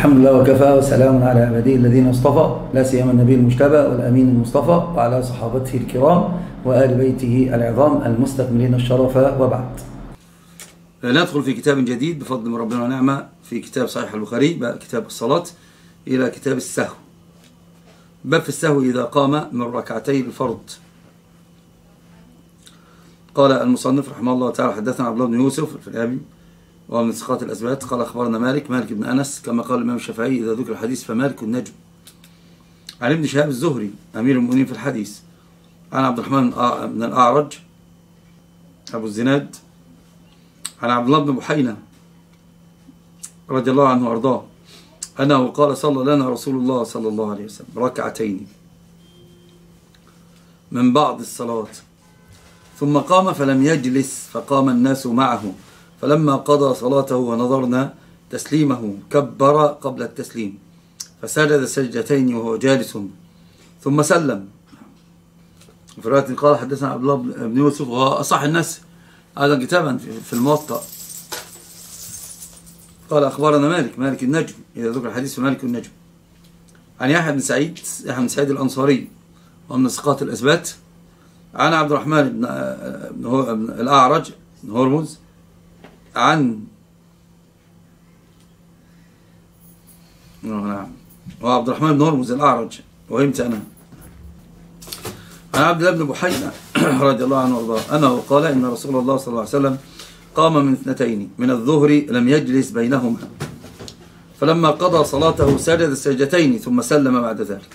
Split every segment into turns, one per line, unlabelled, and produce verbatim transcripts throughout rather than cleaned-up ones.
الحمد لله وكفى وسلام على عباده الذين اصطفى، لا سيما النبي المجتبى والأمين المصطفى وعلى صحابته الكرام وآل بيته العظام المستكملين الشرف، وبعد. ندخل في كتاب جديد بفضل من ربنا ونعمة في كتاب صحيح البخاري، بقى كتاب الصلاة إلى كتاب السهو. باب في السهو إذا قام من ركعتي الفرض. قال المصنف رحمه الله تعالى: حدثنا عبد الله بن يوسف الفريابي ومن ثقات الأثبات قال أخبرنا مالك مالك بن أنس كما قال الإمام الشافعي: إذا ذكر الحديث فمالك النجم. عن ابن شهاب الزهري أمير المؤمنين في الحديث عن عبد الرحمن بن الأعرج أبو الزناد عن عبد الله بن بحينة رضي الله عنه وأرضاه أنه قال: صلى لنا رسول الله صلى الله عليه وسلم ركعتين من بعض الصلاة ثم قام فلم يجلس فقام الناس معه، فلما قضى صلاته ونظرنا تسليمه كبر قبل التسليم فسجد سجدتين وهو جالس ثم سلم. في رواية قال حدثنا عبد الله بن يوسف وهو أصح الناس هذا كتابا في الموطأ. قال أخبرنا مالك مالك النجم، إذا ذكر الحديث فمالك النجم. عن يحيى بن سعيد يحيى بن سعيد الأنصاري ومن ثقات الأثبات عن عبد الرحمن بن الأعرج بن هرمز عن نعم وعبد الرحمن بن هرمز الأعرج وهمت أنا عن عبد الله بن بحينة رضي الله عنه وارضاه أنه قال: إن رسول الله صلى الله عليه وسلم قام من اثنتين من الظهر لم يجلس بينهما، فلما قضى صلاته سجد السجدتين ثم سلم بعد ذلك.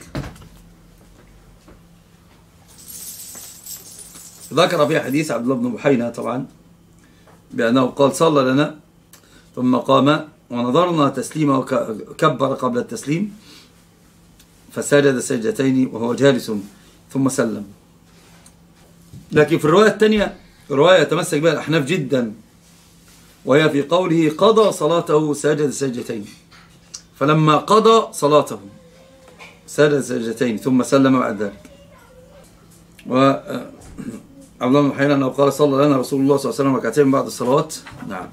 ذكر في حديث عبد الله بن بحينة طبعا بأنه قال: صلى لنا ثم قام ونظرنا تسليمه وكبر قبل التسليم فسجد سجدتين وهو جالس ثم سلم. لكن في الرواية الثانية رواية يتمسك بها الأحناف جدا، وهي في قوله: قضى صلاته سجد سجدتين، فلما قضى صلاته سجد سجدتين ثم سلم بعد ذلك. و عبد الله بن بحينة أنه قال: صلى لنا رسول الله صلى الله عليه وسلم ركعتين بعد الصلوات. نعم.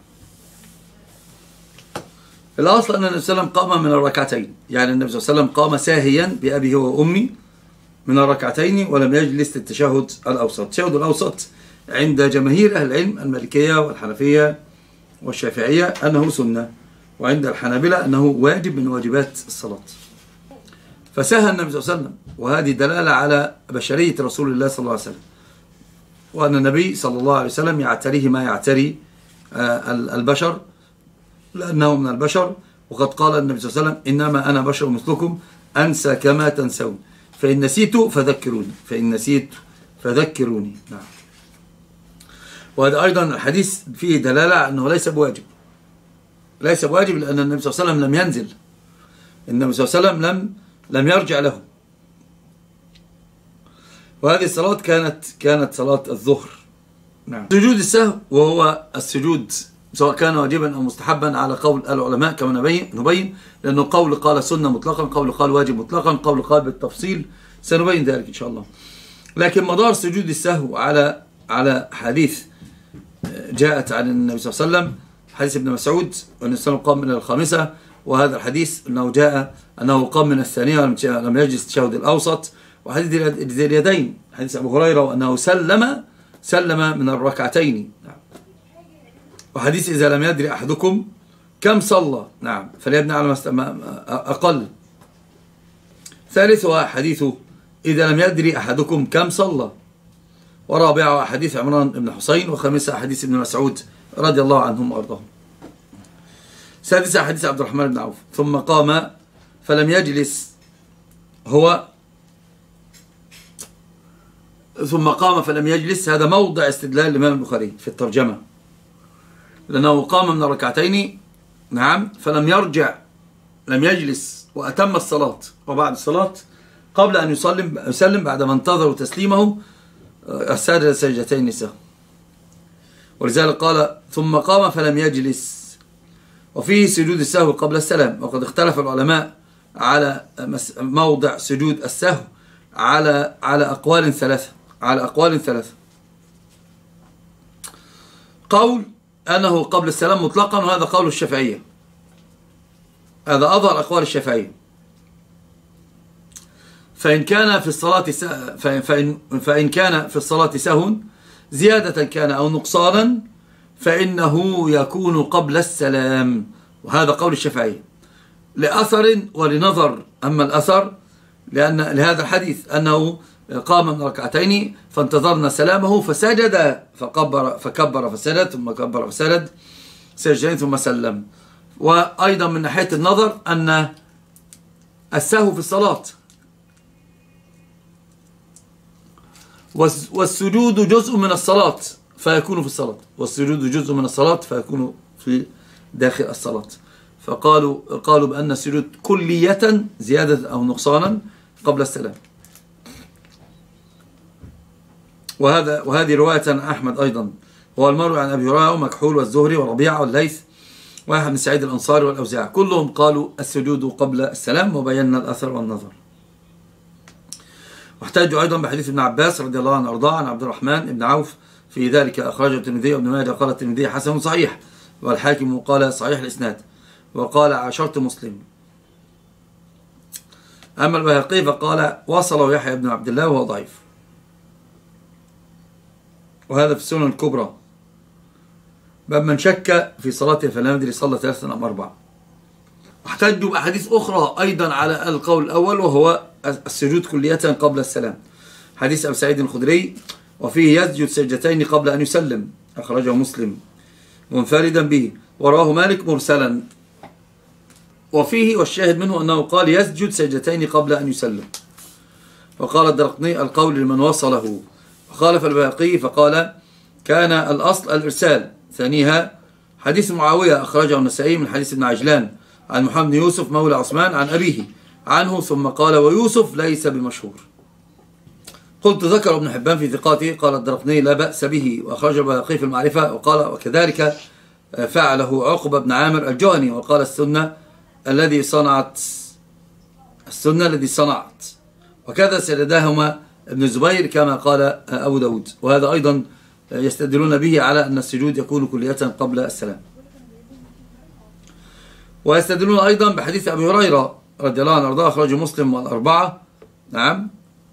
في الأصل أن النبي صلى الله عليه وسلم قام من الركعتين، يعني النبي صلى الله عليه وسلم قام ساهيا بأبيه وأمي من الركعتين ولم يجلس للتشهد الأوسط. التشهد الأوسط عند جماهير أهل العلم المالكية والحنفية والشافعية أنه سنة، وعند الحنابلة أنه واجب من واجبات الصلاة. فسهى النبي صلى الله عليه وسلم، وهذه دلالة على بشرية رسول الله صلى الله عليه وسلم، وأن النبي صلى الله عليه وسلم يعتريه ما يعتري البشر لأنه من البشر. وقد قال النبي صلى الله عليه وسلم: إنما أنا بشر مثلكم أنسى كما تنسون، فإن نسيت فذكروني فإن نسيت فذكروني. نعم. وهذا أيضا الحديث فيه دلالة أنه ليس بواجب ليس بواجب لأن النبي صلى الله عليه وسلم لم ينزل، النبي صلى الله عليه وسلم لم لم يرجع له. وهذه الصلاة كانت كانت صلاة الظهر. نعم. سجود السهو وهو السجود سواء كان واجبا أو مستحبا على قول العلماء كما نبين نبين لأنه قول قال سنة مطلقا، قول قال واجب مطلقا، قول قال بالتفصيل، سنبين ذلك إن شاء الله. لكن مدار سجود السهو على على حديث جاءت عن النبي صلى الله عليه وسلم، حديث ابن مسعود وأن النبي قام من الخامسة، وهذا الحديث أنه جاء أنه قام من الثانية ولم يجلس التشهد الأوسط، وحديث ذي اليدين حديث أبو هريرة وأنه سلم سلم من الركعتين. نعم. وحديث إذا لم يدري أحدكم كم صلى، نعم، فليبني على أقل. ثالثها حديث إذا لم يدري أحدكم كم صلى. ورابعها حديث عمران بن حسين. وخامسها حديث ابن مسعود رضي الله عنهم وأرضاهم. سادسها حديث عبد الرحمن بن عوف ثم قام فلم يجلس هو ثم قام فلم يجلس. هذا موضع استدلال الإمام البخاري في الترجمة، لأنه قام من الركعتين، نعم، فلم يرجع، لم يجلس وأتم الصلاة، وبعد الصلاة قبل أن يسلم يسلم بعدما انتظروا تسليمه سجد سجدتين سهوا. ولذلك قال: ثم قام فلم يجلس. وفيه سجود السهو قبل السلام، وقد اختلف العلماء على موضع سجود السهو على على أقوال ثلاثة على أقوال ثلاثة قول أنه قبل السلام مطلقا، وهذا قول الشافعية، هذا أظهر أقوال الشافعية. فإن كان في الصلاة فإن, فإن كان في الصلاة سهو زيادة كان أو نقصانا فإنه يكون قبل السلام، وهذا قول الشافعية لأثر ولنظر. أما الأثر لأن لهذا الحديث أنه قام من ركعتين فانتظرنا سلامه فسجد فكبر فكبر فسجد ثم كبر فسجد سجدين ثم سلم. وأيضا من ناحية النظر أن السهو في الصلاة والسجود جزء من الصلاة فيكون في الصلاة، والسجود جزء من الصلاة فيكون في داخل الصلاة. فقالوا قالوا بأن السجود كلية زيادة أو نقصانا قبل السلام. وهذا وهذه رواية عن أحمد أيضا، هو المروي عن أبي هريرة ومكحول والزهري وربيعة والليث ويحيى بن سعيد الأنصاري والأوزاعي، كلهم قالوا السجود قبل السلام، وبينا الأثر والنظر. واحتجوا أيضا بحديث ابن عباس رضي الله عنه وأرضاه عن عبد الرحمن بن عوف في ذلك، أخرجه الترمذي وابن ماجه قال الترمذي حسن صحيح، والحاكم قال صحيح الإسناد، وقال عشرة مسلم. أما البيهقي فقال وصله يحيى بن عبد الله وهو ضعيف، وهذا في السنن الكبرى. باب من شك في صلاته فلا يدري صلى ثلاثة أم أربعة. واحتجوا بأحاديث أخرى أيضا على القول الأول، وهو السجود كلية قبل السلام، حديث أبي سعيد الخدري وفيه يسجد سجدتين قبل أن يسلم، أخرجه مسلم منفردا به، ورواه مالك مرسلا. وفيه والشاهد منه أنه قال يسجد سجدتين قبل أن يسلم. وقال الدرقطني القول لمن وصله، وخالف البيهقي فقال كان الأصل الإرسال. ثانيها حديث معاوية أخرجه النسائي من حديث ابن عجلان عن محمد بن يوسف مولى عثمان عن أبيه عنه، ثم قال ويوسف ليس بمشهور. قلت ذكر ابن حبان في ثقاته، قال الدرقطني لا بأس به، وأخرج البيهقي في المعرفة وقال وكذلك فعله عقبة بن عامر الجهني، وقال السنة الذي صنعت السنة الذي صنعت، وكذا سرداهما ابن الزبير كما قال أبو داود. وهذا أيضا يستدلون به على أن السجود يكون كلية قبل السلام. ويستدلون أيضا بحديث أبي هريرة رضي الله عنه وارضاه أخرجه مسلم والأربعة، نعم،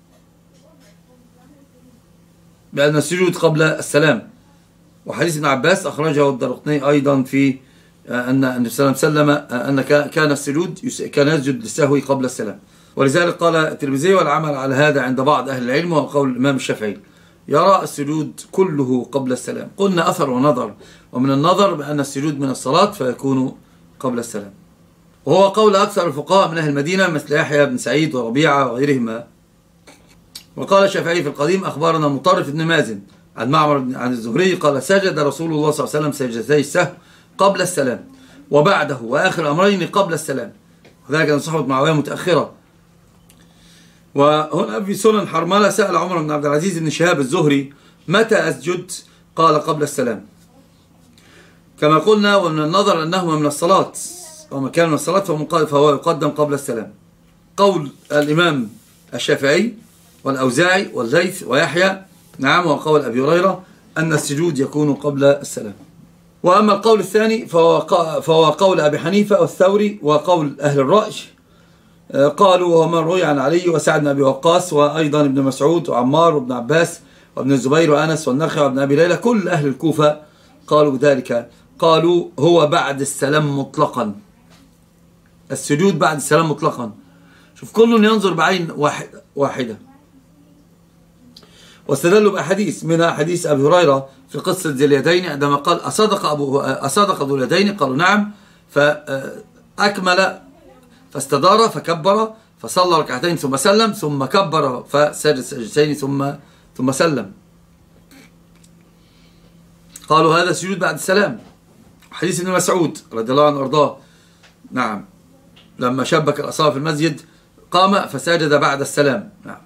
بأن السجود قبل السلام. وحديث ابن عباس أخرجه الدرقطني أيضا في أن النبي صلى الله عليه وسلم أن كان السجود كان يسجد للسهو قبل السلام. ولذلك قال الترمذي والعمل على هذا عند بعض أهل العلم، وقول الإمام الشافعي يرى السجود كله قبل السلام. قلنا أثر ونظر، ومن النظر بأن السجود من الصلاة فيكون قبل السلام، وهو قول أكثر الفقهاء من أهل المدينة مثل يحيى بن سعيد وربيعة وغيرهما. وقال الشافعي في القديم أخبرنا مطرف بن مازن عن معمر عن الزهري قال سجد رسول الله صلى الله عليه وسلم سجدتي السهو قبل السلام وبعده وآخر أمرين قبل السلام، وذلك أن صحبة معاوية متأخرة. وهنا في سنن حرملة سأل عمر بن عبد العزيز بن شهاب الزهري متى أسجد؟ قال قبل السلام. كما قلنا ومن النظر أنهما من الصلاة، وما كان من الصلاة فهو يقدم قبل السلام. قول الإمام الشافعي والأوزاعي والليث ويحيى، نعم، وقول أبي هريرة أن السجود يكون قبل السلام. وأما القول الثاني فهو فهو قول أبي حنيفة والثوري وقول أهل الرأي، قالوا وهو من روي عن علي وسعد بن أبي وقاص وأيضا ابن مسعود وعمار وابن عباس وابن الزبير وأنس والنخعي وابن أبي ليلى، كل أهل الكوفة قالوا بذلك. قالوا هو بعد السلام مطلقا، السجود بعد السلام مطلقا. شوف كل ينظر بعين واحدة. واستدلوا بأحاديث منها حديث أبي هريرة في قصة ذي اليدين عندما قال أصدق أبو أصدق ذو اليدين؟ قالوا نعم، فأكمل فاستدار فكبر فصلى ركعتين ثم سلم ثم كبر فسجد سجدتين ثم ثم سلم. قالوا هذا سجود بعد السلام. حديث ابن مسعود رضي الله عنه وارضاه، نعم، لما شبك الأصابع في المسجد قام فسجد بعد السلام، نعم.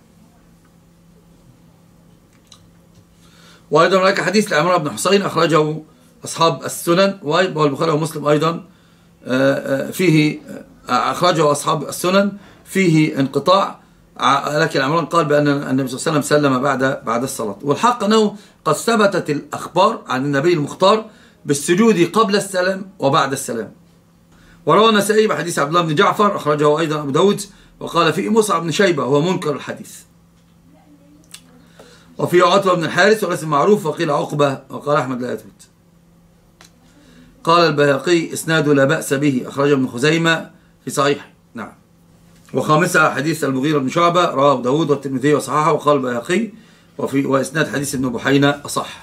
وأيضا هناك حديث لعمران بن حسين أخرجه أصحاب السنن والبخاري ومسلم أيضا، فيه أخرجه أصحاب السنن فيه انقطاع، لكن عمران قال بأن النبي صلى الله عليه وسلم سلم بعد بعد الصلاة. والحق أنه قد ثبتت الأخبار عن النبي المختار بالسجود قبل السلام وبعد السلام. وروى النسائي بحديث عبد الله بن جعفر أخرجه أيضا أبو داود وقال فيه مصعب بن شيبة وهو منكر الحديث. وفيه عتبة بن الحارث وليس معروف وقيل عقبة وقال أحمد لا يثبت. قال البيهقي إسناده لا بأس به أخرجه ابن خزيمة في صحيح. نعم. وخامسة حديث المغيرة بن شعبة رواه أبو داود والترمذي وصححه وقال البيهقي وفي وإسناد حديث ابن بحينة أصح.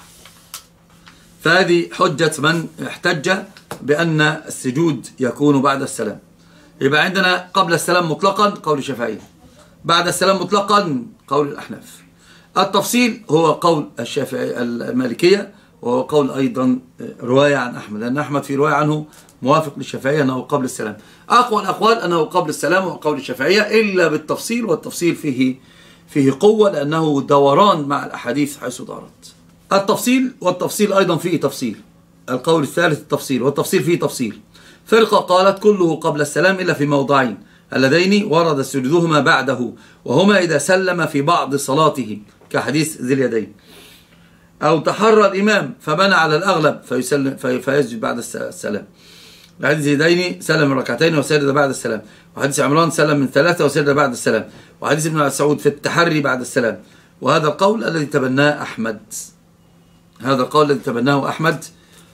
فهذه حجة من احتج بأن السجود يكون بعد السلام. يبقى عندنا قبل السلام مطلقا قول الشافعية، بعد السلام مطلقا قول الأحناف. التفصيل هو قول الشافعي المالكية وهو قول أيضا رواية عن أحمد، لأن أحمد في رواية عنه موافق للشافعية أنه قبل السلام. أقوى الأقوال أنه قبل السلام وقول الشافعية إلا بالتفصيل، والتفصيل فيه فيه قوة لأنه دوران مع الأحاديث حيث دارت. التفصيل والتفصيل أيضا فيه تفصيل. القول الثالث التفصيل والتفصيل فيه تفصيل. فرقة قالت كله قبل السلام إلا في موضعين اللذين ورد سجودهما بعده، وهما إذا سلم في بعض صلاته كحديث ذي اليدين، أو تحرى الإمام فبنى على الأغلب فيسلم في فيسجد بعد السلام. حديث ذي اليدين سلم من ركعتين وسجد بعد السلام، وحديث عمران سلم من ثلاثة وسجد بعد السلام، وحديث ابن مسعود في التحري بعد السلام. وهذا القول الذي تبناه أحمد، هذا القول الذي تبناه أحمد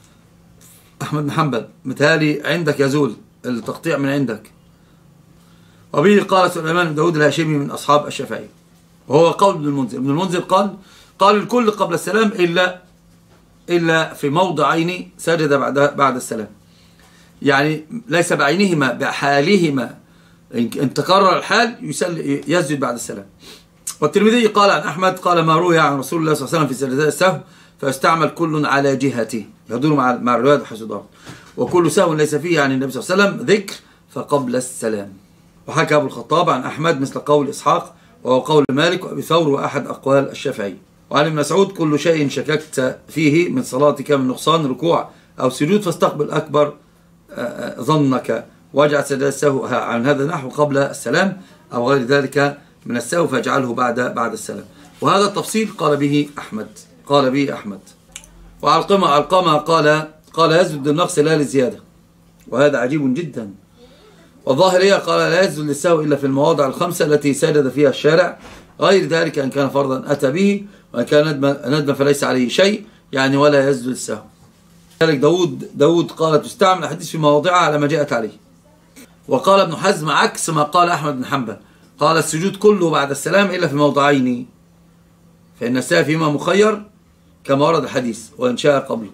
أحمد بن حنبل. متهيألي عندك يزول التقطيع من عندك. وبه قال سليمان بن داود الهاشمي من أصحاب الشافعي، وهو قول ابن المنذر. ابن المنذر قال قال الكل قبل السلام إلا إلا في موضعين سجد بعد بعد السلام، يعني ليس بعينهما بحالهما، إن تكرر الحال يسجد بعد السلام. والترمذي قال عن أحمد قال ما روي عن رسول الله صلى الله عليه وسلم في سجداء السهو فيستعمل كل على جهته، يدور مع مع الرواية حيث دار، وكل سهو ليس فيه عن النبي صلى الله عليه وسلم ذكر فقبل السلام. وحكى أبو الخطاب عن أحمد مثل قول إسحاق وهو قول مالك وأبي ثور وأحد أقوال الشافعي. وعن ابن مسعود كل شيء شككت فيه من صلاتك من نقصان ركوع أو سجود فاستقبل أكبر ظنك واجعل سجداء السهو عن هذا النحو قبل السلام أو غير ذلك من السهو فاجعله بعد بعد السلام. وهذا التفصيل قال به أحمد قال به أحمد. وعلقمة علقمة قال قال يسجد للنقص لا للزيادة، وهذا عجيب جدا. والظاهرية قال لا يسجد للسهو إلا في المواضع الخمسة التي سجد فيها الشارع، غير ذلك أن كان فرضا أتى به، وأن كان ندما فليس عليه شيء، يعني ولا يسجد للسهو. ذلك داود داود قال تستعمل الحديث في مواضعها على ما جاءت عليه. وقال ابن حزم عكس ما قال أحمد بن حنبل، قال السجود كله بعد السلام إلا في موضعين، فإن السهو فيما مخير كما ورد الحديث وإن شاء قبله.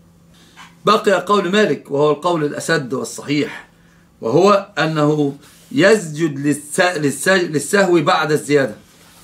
بقي قول مالك وهو القول الأسد والصحيح، وهو أنه يسجد للسهو بعد الزيادة،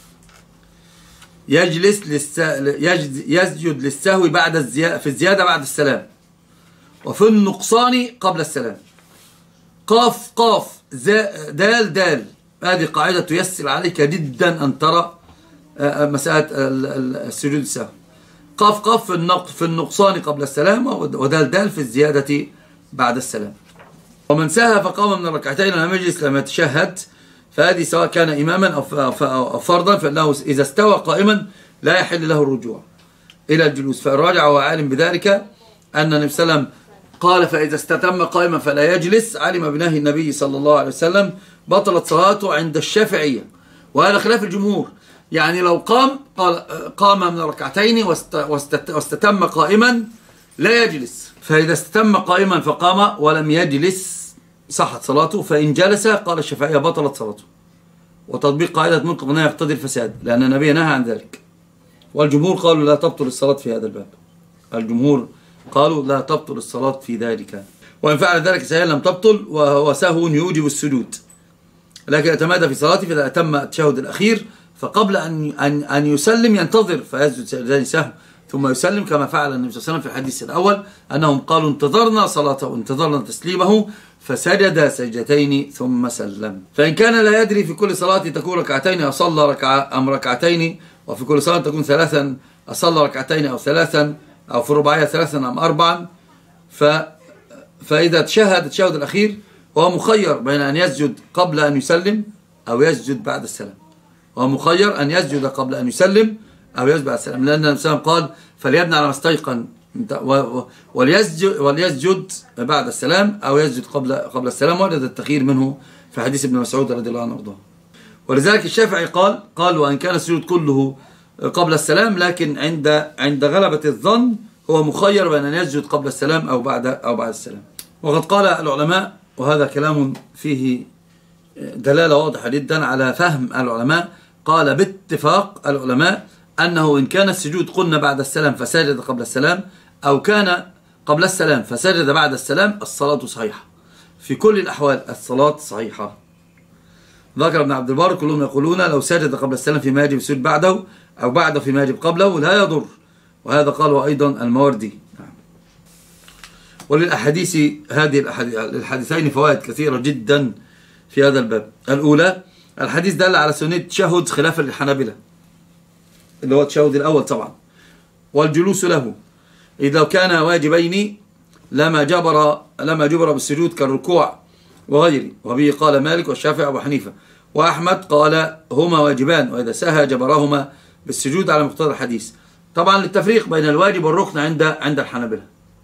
يجلس يسجد للسهو بعد الزيادة، في الزيادة بعد السلام، وفي النقصان قبل السلام. قاف قاف دال دال، هذه قاعدة تيسر عليك جدا أن ترى مسألة السجود السهو. قاف قاف في النقصان قبل السلام، ودال دال في الزيادة بعد السلام. ومن سهى فقام من الركعتين لم يجلس لم يتشهد، فهذه سواء كان إماما أو فرضا، فإنه إذا استوى قائما لا يحل له الرجوع إلى الجلوس. فالراجع هو عالم بذلك أن النبي صلى الله عليه وسلم قال فإذا استتم قائما فلا يجلس، علم بنهي النبي صلى الله عليه وسلم، بطلت صلاته عند الشافعية، وهذا خلاف الجمهور. يعني لو قام قال قام من الركعتين واستتم قائما لا يجلس، فإذا استتم قائما فقام ولم يجلس صحت صلاته، فإن جلس قال الشافعية بطلت صلاته. وتطبيق قاعدة مطلق لا يقتضي الفساد، لأن النبي نهى عن ذلك. والجمهور قالوا لا تبطل الصلاة في هذا الباب، الجمهور قالوا لا تبطل الصلاة في ذلك، وإن فعل ذلك سهوا لم تبطل، وهو سهو يوجب السجود، لكن يتمادى في صلاته فإذا أتم التشهد الأخير فقبل أن أن أن يسلم ينتظر فيسجد سجدتين سهو ثم يسلم، كما فعل النبي صلى الله عليه وسلم في الحديث الأول أنهم قالوا انتظرنا صلاته وانتظرنا تسليمه فسجد سجدتين ثم سلم. فإن كان لا يدري في كل صلاة تكون ركعتين أو صلى ركعة أم ركعتين، وفي كل صلاة تكون ثلاثا أصلى ركعتين أو ثلاثا، أو في الرباعية ثلاثا أم أربعا، ف فإذا تشهد التشهد الأخير وهو مخير بين أن يسجد قبل أن يسلم أو يسجد بعد السلام، وهو مخير أن يسجد قبل أن يسلم أو يسجد بعد السلام، لأن النبي صلى الله عليه وسلم قال فليبنى على ما استيقن وليسجد, وليسجد بعد السلام أو يسجد قبل قبل السلام. ورد التخيير منه في حديث ابن مسعود رضي الله عنه وارضاه. ولذلك الشافعي قال قال وإن كان السجود كله قبل السلام، لكن عند عند غلبة الظن هو مخير بين أن يسجد قبل السلام أو بعد أو بعد السلام. وقد قال العلماء، وهذا كلام فيه دلالة واضحة جدا على فهم العلماء، قال باتفاق العلماء أنه إن كان السجود قلنا بعد السلام فسجد قبل السلام، أو كان قبل السلام فسجد بعد السلام، الصلاة صحيحة في كل الأحوال، الصلاة صحيحة. ذكر ابن عبد البر كلهم يقولون لو سجد قبل السلام فيما يجب السجود بعده أو بعده فيما يجب قبله لا يضر، وهذا قاله أيضا الماوردي. وللأحاديث هذه الحديثين فوائد كثيرة جدا في هذا الباب. الأولى، الحديث دل على سنة التشهد خلافا للحنابلة، اللي هو التشهد الأول طبعا، والجلوس له، إذا لو كان واجبين لما جبر لما جبر بالسجود كالركوع وغيره، وبه قال مالك والشافعي وأبو حنيفة، وأحمد قال هما واجبان، وإذا سهى جبرهما بالسجود على مقتضى الحديث. طبعا للتفريق بين الواجب والركن عند عند الحنابلة،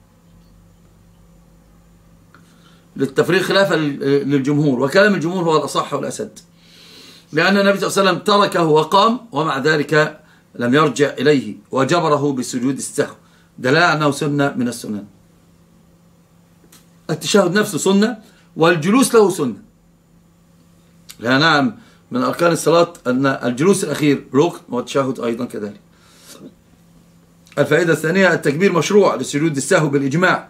للتفريق خلافا للجمهور، وكلام الجمهور هو الأصح والأسد، لأن النبي صلى الله عليه وسلم تركه وقام ومع ذلك لم يرجع إليه وجبره بسجود السهو، دلالة أنه سنة من السنن. التشهد نفسه سنة، والجلوس له سنة، لا نعم من أركان الصلاة أن الجلوس الأخير ركن، والتشهد أيضا كذلك. الفائدة الثانية، التكبير مشروع لسجود السهو بالإجماع،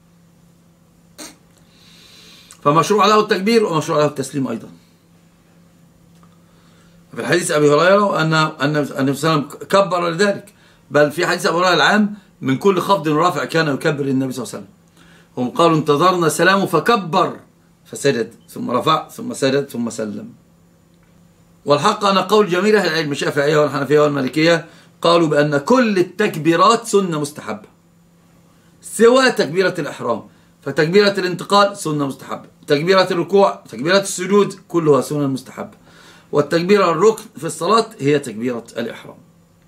فمشروع له التكبير ومشروع له التسليم أيضا. في الحديث أبي هريرة أن النبي صلى الله عليه وسلم كبر لذلك، بل في حديث أبي هريرة العام من كل خفض ورافع كان يكبر النبي صلى الله عليه وسلم. هم قالوا انتظرنا سلامه فكبر فسجد ثم رفع ثم سجد ثم سلم. والحق أن قول جميع أهل العلم الشافعية والحنفية والمالكية قالوا بأن كل التكبيرات سنة مستحبة سوى تكبيرة الإحرام، فتكبيرة الانتقال سنة مستحبة، تكبيرة الركوع، تكبيرة السجود كلها سنة مستحبة، والتكبيرة الركن في الصلاة هي تكبيرة الإحرام.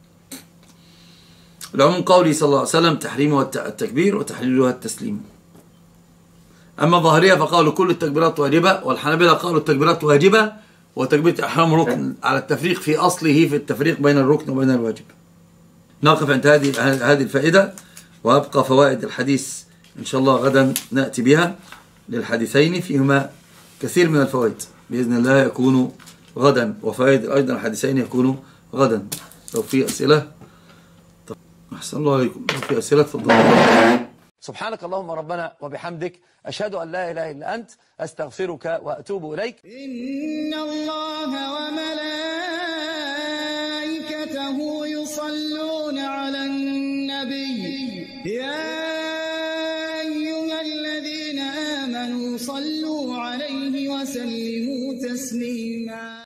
العموم قوله صلى الله عليه وسلم تحريمها التكبير وتحليلها التسليم. أما الظاهرية فقالوا كل التكبيرات واجبة، والحنابلة قالوا التكبيرات واجبة وتكبيرة الإحرام ركن، على التفريق في أصله في التفريق بين الركن وبين الواجب. نقف عند هذه هذه الفائدة، وأبقى فوائد الحديث إن شاء الله غدا نأتي بها، للحديثين فيهما كثير من الفوائد بإذن الله يكون غدا، وفوائد أيضا الحديثين يكونوا غدا. لو في أسئلة أحسن الله عليكم، لو في أسئلة تفضلوا.
سبحانك اللهم ربنا وبحمدك، أشهد أن لا إله إلا أنت، أستغفرك وأتوب إليك.
إن الله وملائكته يصلون على النبي، يا أيها الذين آمنوا صلوا عليه وسلموا تسليما.